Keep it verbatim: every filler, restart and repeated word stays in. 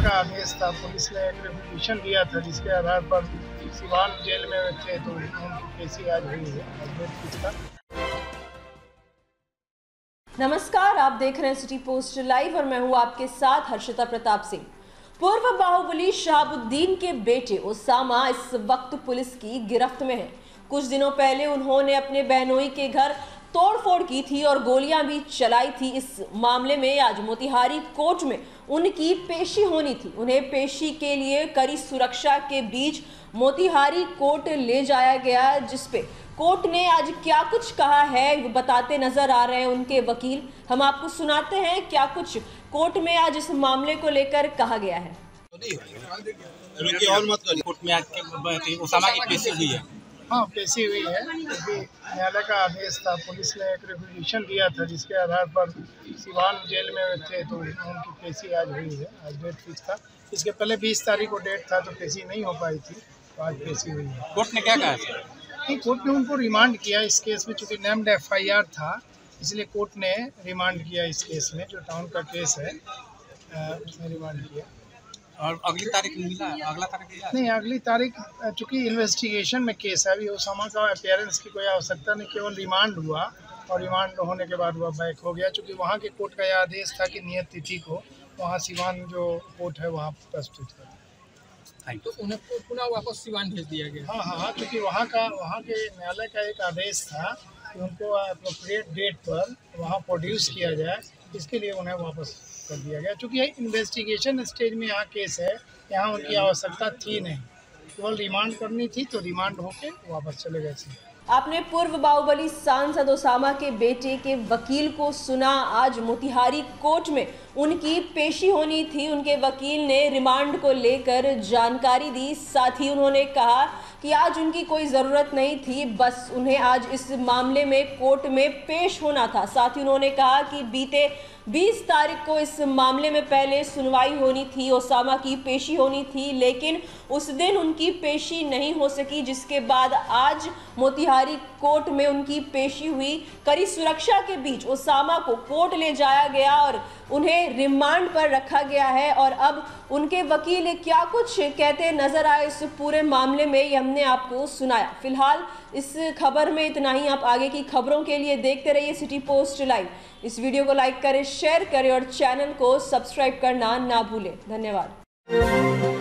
का आदेश था। पुलिस ने एक रेजोल्यूशन दिया था जिसके आधार पर सिवान जेल में थे, तो उनकी पेशी आज हुई है। नमस्कार, आप देख रहे हैं सिटी पोस्ट लाइव और मैं हूं आपके साथ हर्षिता प्रताप सिंह। पूर्व बाहुबली शहाबुद्दीन के बेटे ओसामा इस वक्त पुलिस की गिरफ्त में हैं। कुछ दिनों पहले उन्होंने अपने बहनोई के घर तोड़फोड़ की थी और गोलियां भी चलाई थी। इस मामले में आज मोतिहारी कोर्ट में उनकी पेशी होनी थी। उन्हें पेशी के लिए कड़ी सुरक्षा के बीच मोतिहारी कोर्ट ले जाया गया, जिसपे कोर्ट ने आज क्या कुछ कहा है बताते नजर आ रहे हैं उनके वकील। हम आपको सुनाते हैं क्या कुछ कोर्ट में आज इस मामले को लेकर कहा गया है। और मत कोर्ट में आज ओसामा की पेशी हुई है। हाँ, पेशी हुई है क्योंकि न्यायालय का आदेश था। पुलिस ने एक रेजोल्यूशन दिया था जिसके आधार पर सिवान जेल में थे, तो उनकी पेशी आज हुई है। आज डेट फिक्स था। इसके पहले बीस तारीख को डेट था, तो पेशी नहीं हो पाई थी, तो आज पेशी हुई है। कोर्ट ने क्या कहा? नहीं, कोर्ट ने उनको रिमांड किया इस केस में। चूँकि नेम्ड एफ आई आर था, इसलिए कोर्ट ने रिमांड किया इस केस में। जो टाउन का केस है उसने रिमांड किया। और अगली तारीख मिला? अगला तारीख मिला? नहीं, अगली तारीख चूँकि इन्वेस्टिगेशन में केस है, अभी ओसामा का अपीयरेंस की कोई आवश्यकता नहीं, केवल रिमांड हुआ और रिमांड होने के बाद वह बैक हो गया। चूँकि वहाँ के कोर्ट का यह आदेश था कि नियत तिथि को वहाँ सिवान जो कोर्ट है वहाँ प्रस्तुत है, तो उन्हें पुनः वापस सिवान भेज दिया गया। हाँ हाँ हाँ क्योंकि वहाँ का वहाँ के न्यायालय का एक आदेश था कि उनको अप्रोप्रिएट डेट पर वहाँ प्रोड्यूस किया जाए, इसके लिए उन्हें वापस कर दिया गया। क्योंकि इन्वेस्टिगेशन स्टेज में यहाँ केस है, यहाँ उनकी आवश्यकता थी नहीं, केवल रिमांड करनी थी, तो रिमांड होके वापस चले गए थे। आपने पूर्व बाहुबली सांसद ओसामा के बेटे के वकील को सुना। आज मोतिहारी कोर्ट में उनकी पेशी होनी थी। उनके वकील ने रिमांड को लेकर जानकारी दी। साथ ही उन्होंने कहा कि आज उनकी कोई ज़रूरत नहीं थी, बस उन्हें आज इस मामले में कोर्ट में पेश होना था। साथ ही उन्होंने कहा कि बीते बीस तारीख को इस मामले में पहले सुनवाई होनी थी, ओसामा की पेशी होनी थी, लेकिन उस दिन उनकी पेशी नहीं हो सकी, जिसके बाद आज मोतिहारी कोर्ट में उनकी पेशी हुई। कड़ी सुरक्षा के बीच ओसामा को कोर्ट ले जाया गया और उन्हें रिमांड पर रखा गया है। और अब उनके वकील क्या कुछ कहते नजर आए इस पूरे मामले में, ये हमने आपको सुनाया। फिलहाल इस खबर में इतना ही। आप आगे की खबरों के लिए देखते रहिए सिटी पोस्ट लाइव। इस वीडियो को लाइक करें, शेयर करें और चैनल को सब्सक्राइब करना ना भूलें। धन्यवाद।